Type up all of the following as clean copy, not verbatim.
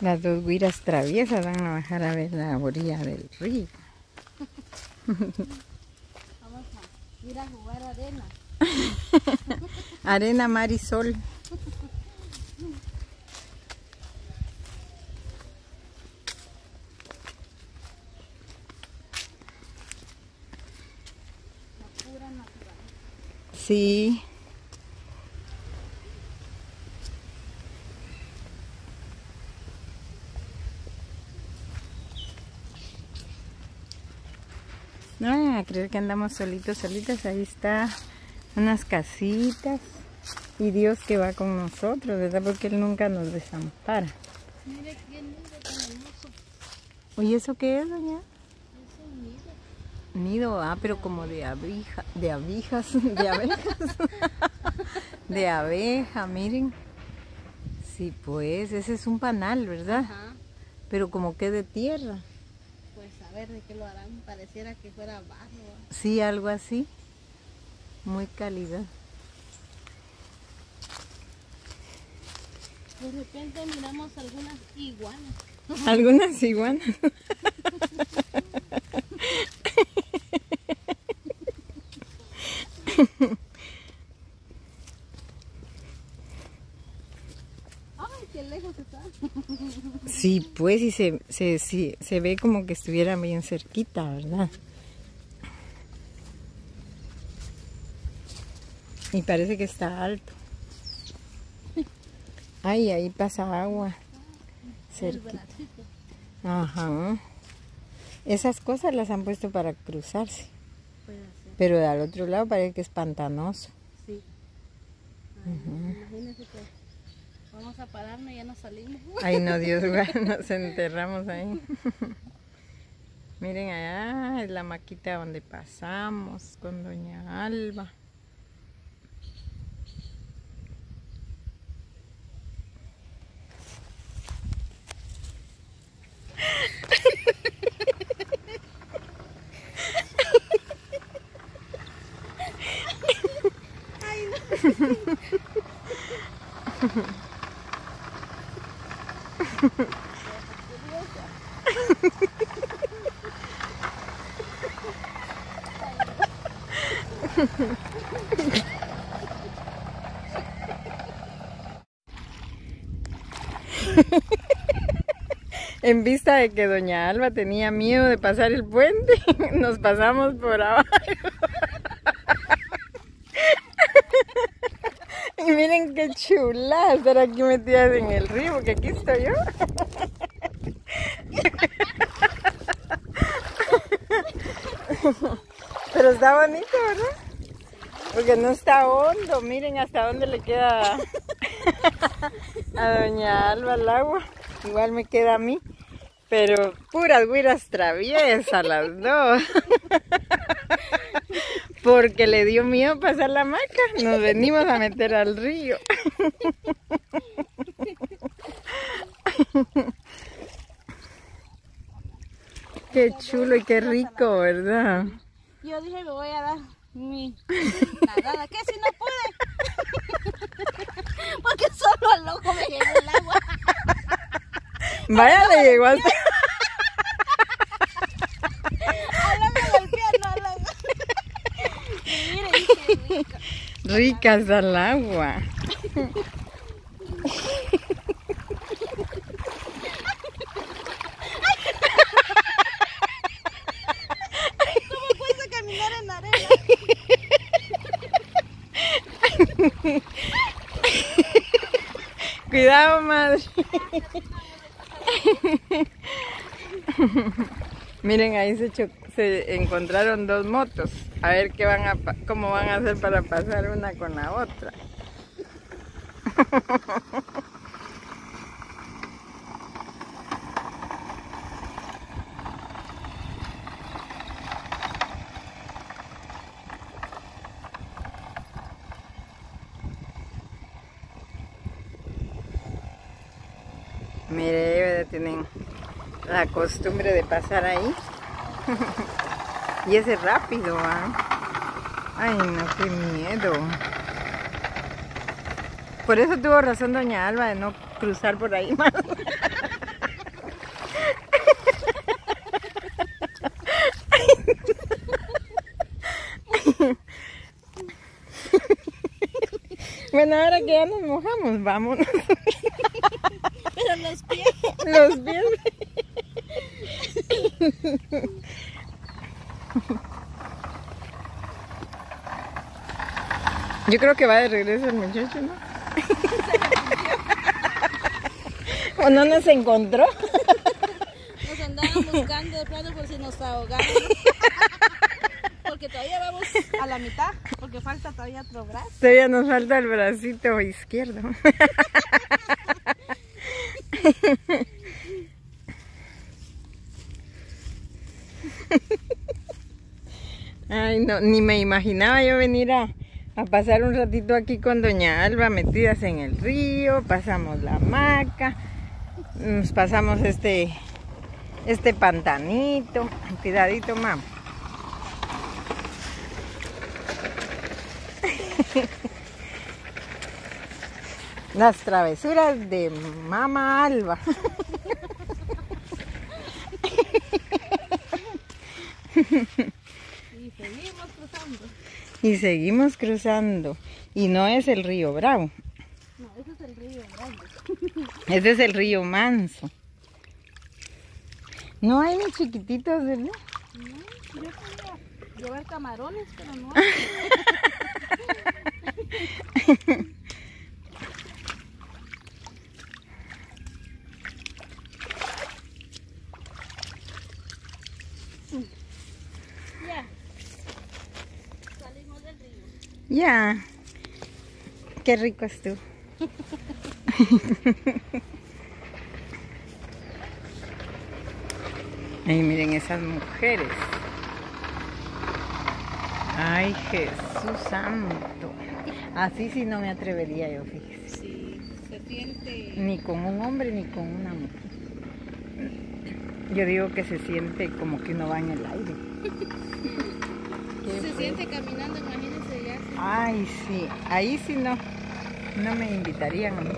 Las dos güiras traviesas van a bajar a ver la orilla del río. Vamos a ir a jugar arena. Arena, mar y sol. La pura naturaleza. Sí. No vayan a creer que andamos solitos, solitas. Ahí está unas casitas. Y Dios que va con nosotros, ¿verdad? Porque Él nunca nos desampara. Mire qué lindo tan hermoso. Oye, ¿eso qué es, doña? Es un nido. Nido, pero como de abejas, de abejas, de abeja, miren. Sí, pues, ese es un panal, ¿verdad? Ajá. Pero como que de tierra. Pues a ver de qué lo harán. Pareciera que fuera barro. Sí, algo así. Muy calidad. De repente miramos algunas iguanas. Algunas iguanas. Ay, qué lejos está. Sí, pues, y se ve como que estuviera bien cerquita, ¿verdad? Y parece que está alto. Ay, ahí pasa agua. El Cerquita. bracito. Ajá. Esas cosas las han puesto para cruzarse. Puede ser. Pero del otro lado parece que es pantanoso. Sí. Ay, imagínense que vamos a pararnos y ya nos salimos. Ay, no, Dios, nos enterramos ahí. Miren allá, es la maquita donde pasamos con doña Alba. Ay, no. En vista de que doña Alba tenía miedo de pasar el puente, nos pasamos por abajo. Y miren qué chula estar aquí metidas en el río, porque aquí estoy yo. Pero está bonito, ¿verdad? Porque no está hondo. Miren hasta dónde le queda a doña Alba el agua. Igual me queda a mí. Pero puras güiras traviesas las dos. Porque le dio miedo pasar la hamaca. Nos venimos a meter al río. Qué chulo y qué rico, ¿verdad? Yo dije, me voy a dar mi nadada. ¿Qué si no pude? Porque solo al ojo me llegó el agua. Vaya, le llegó hasta... Hablando del pie, no hablando. Miren, qué rico. Rica está el agua. ¿Cómo puedes caminar en arena? Cuidado, madre. Miren, ahí se encontraron dos motos. A ver cómo van a hacer para pasar una con la otra. Mire, tienen la costumbre de pasar ahí. Y ese rápido, ¿ah? Ay, no, qué miedo. Por eso tuvo razón doña Alba de no cruzar por ahí más. Bueno, ahora que ya nos mojamos, vámonos. Pero los pies. Los pies. Yo creo que va de regreso el muchacho, ¿no? ¿O no nos encontró? Nos andaban buscando de plano por si nos ahogamos. Porque todavía vamos a la mitad, porque falta todavía otro brazo. Todavía nos falta el bracito izquierdo. Ay, no, ni me imaginaba yo venir a pasar un ratito aquí con doña Alba, metidas en el río. Pasamos la hamaca, nos pasamos este pantanito. Cuidadito, mamá. Las travesuras de Mama Alba. Y seguimos cruzando. Y seguimos cruzando. Y no es el río Bravo. No, ese es el río grande. Ese es el río Manso. No hay ni chiquititos, ¿verdad? No, yo quería llevar camarones, pero no. Ya. Salimos del río. Ya. Qué rico estuvo. Ay, miren esas mujeres. Ay, Jesús santo. Así sí no me atrevería yo, fíjese. Sí, se siente. Ni con un hombre ni con una mujer. Yo digo que se siente como que uno va en el aire. Se siente caminando, imagínense ya. Ay, sí. Ahí sí no me invitarían a mí.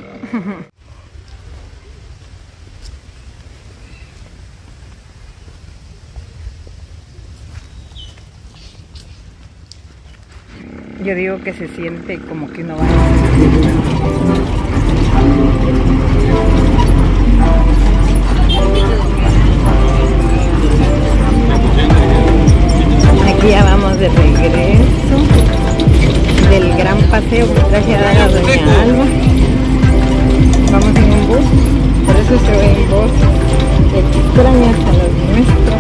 Yo digo que se siente como que uno va Aquí ya vamos de regreso del gran paseo que traje a dar a doña Alba. Vamos en un bus, por eso se ven voces extrañas a los nuestros.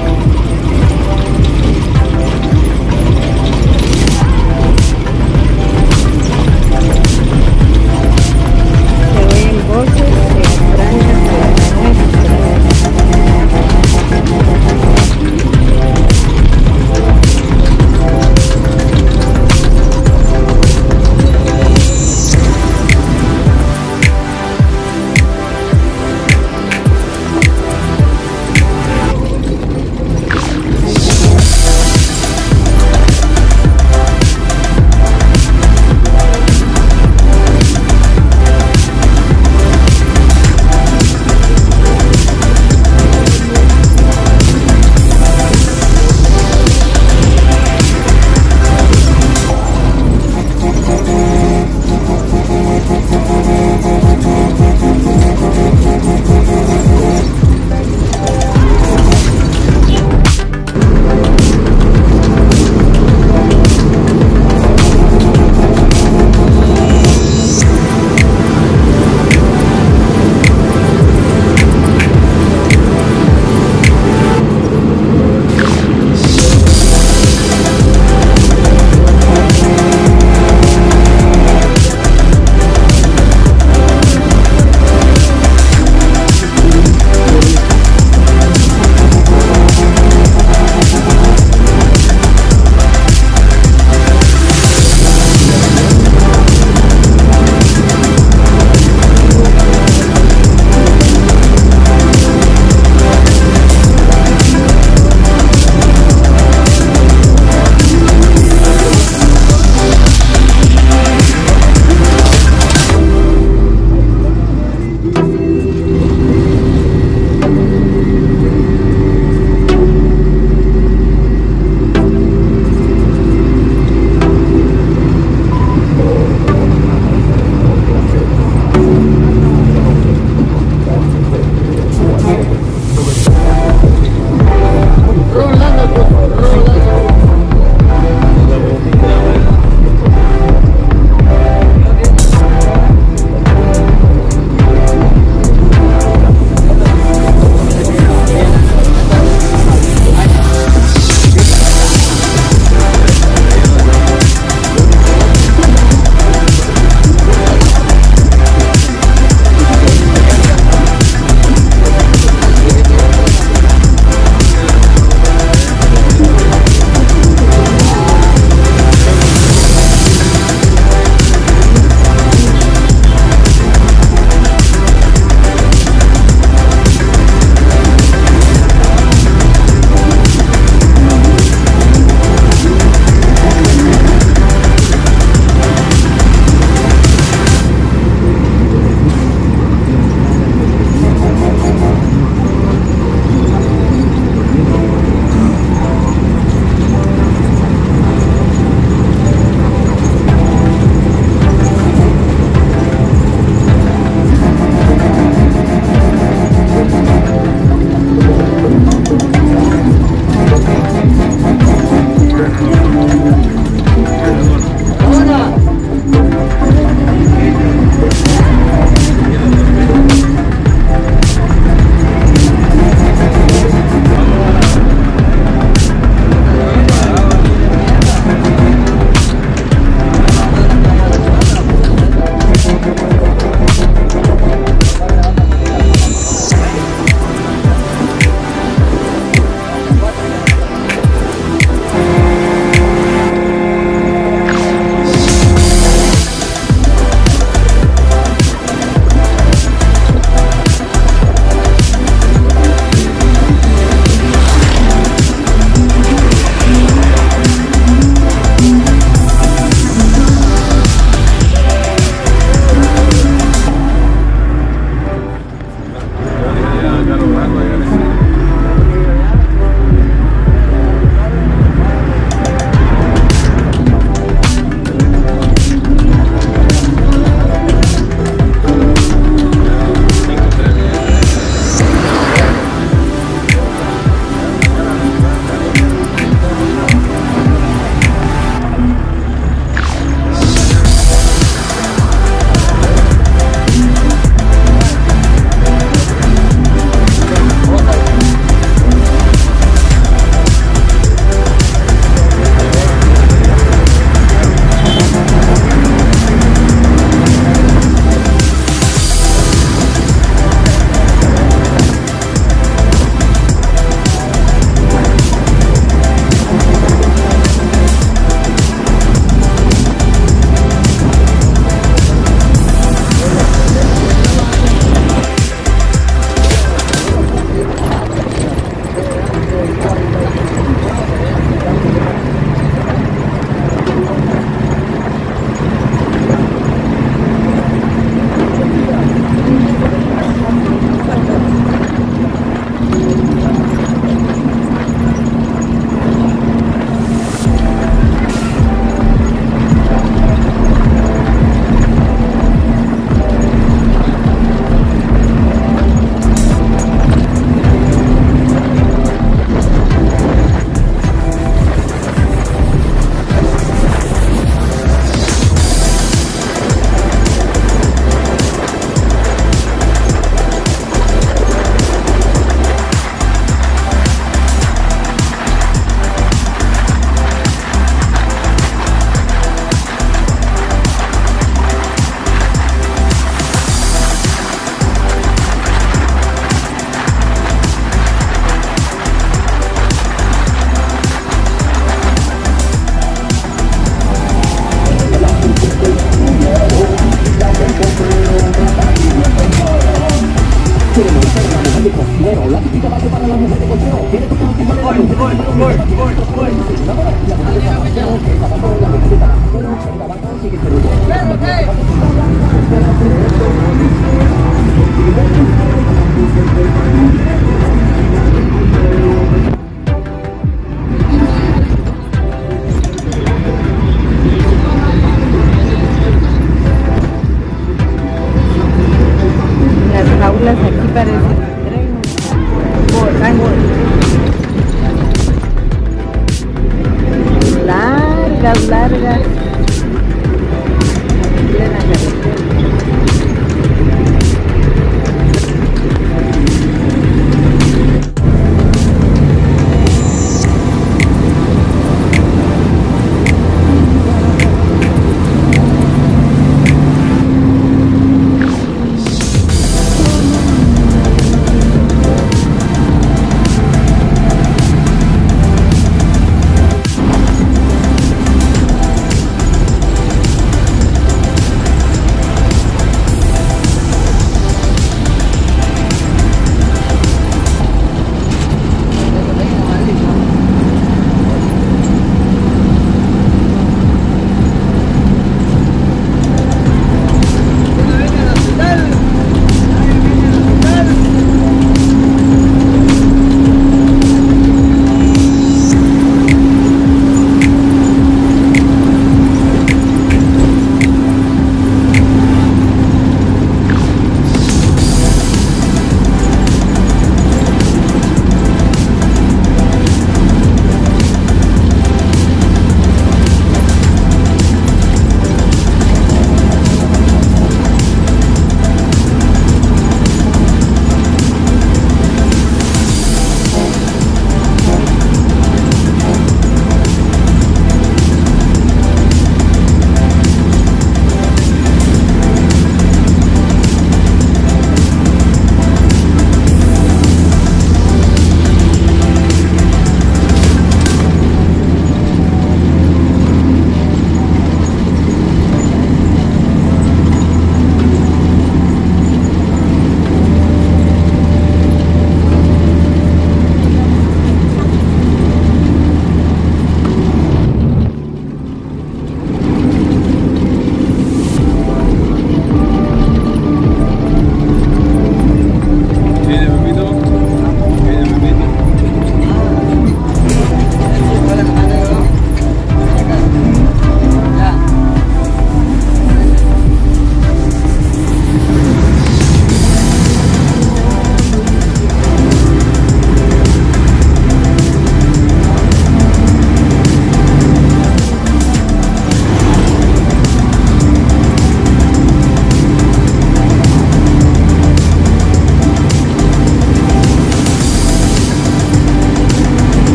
parece?